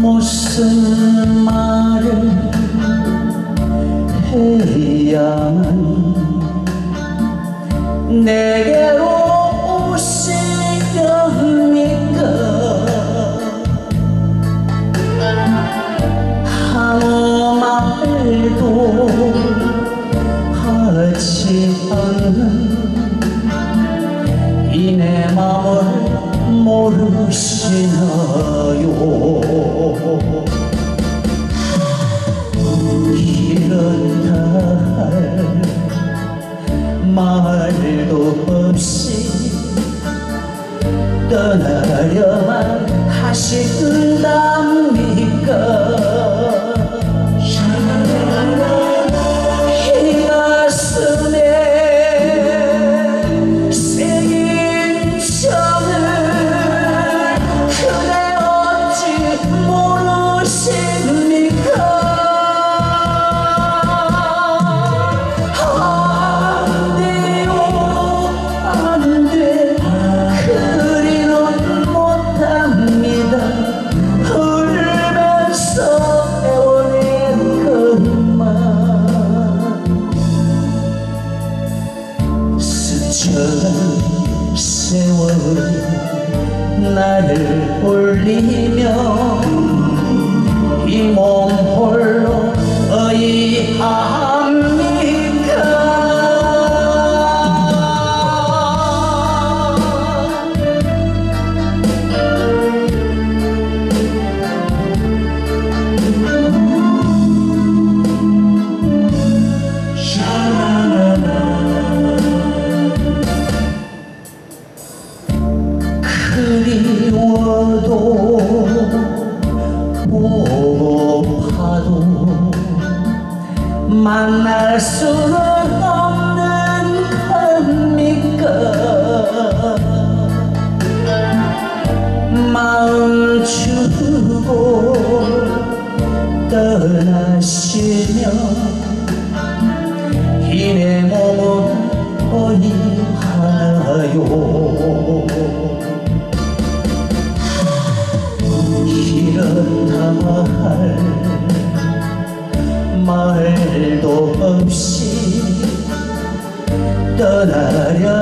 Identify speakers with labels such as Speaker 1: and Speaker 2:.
Speaker 1: 무슨 말을 해야만 내게로 오시렵니까? 아무 말도 하지 않는 이 내 맘을 모르시나요? 이렇다 할 말도 없이 떠나려만 하신답니까? 이 가슴에 새긴 점을 그대 어찌 모르십니까? 안 돼요, 안 돼. 그리는 못합니다. 울면서 애원의 것만 스쳐간 세월이 나를 울리며 이 몸 홀로 어이합니까? 그리워도 보고파도 만날 수는 없는 겁니까? 마음 주고 떠나시면 이 내 몸은 어이하나요? 이렇다 할 말도 없이 떠나려